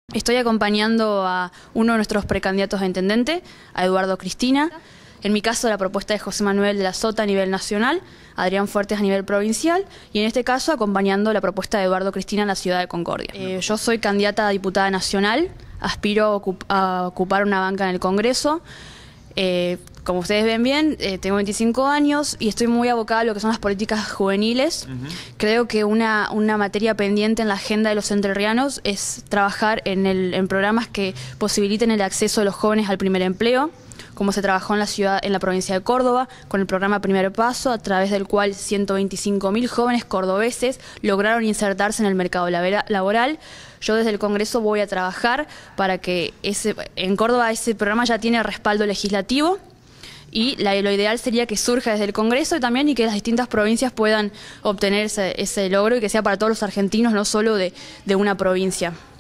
Estoy acompañando a uno de nuestros precandidatos a intendente, a Eduardo Cristina. En mi caso, la propuesta de José Manuel de la Sota a nivel nacional, Adrián Fuertes a nivel provincial, y en este caso acompañando la propuesta de Eduardo Cristina en la ciudad de Concordia. Yo soy candidata a diputada nacional, aspiro a ocupar una banca en el Congreso. Como ustedes ven bien, tengo 25 años y estoy muy abocada a lo que son las políticas juveniles. Creo que una materia pendiente en la agenda de los entrerrianos es trabajar en programas que posibiliten el acceso de los jóvenes al primer empleo, como se trabajó en la provincia de Córdoba, con el programa Primer Paso, a través del cual 125.000 jóvenes cordobeses lograron insertarse en el mercado laboral. Yo desde el Congreso voy a trabajar para que en Córdoba ese programa ya tiene respaldo legislativo, y lo ideal sería que surja desde el Congreso también y que las distintas provincias puedan obtener ese logro y que sea para todos los argentinos, no solo de una provincia.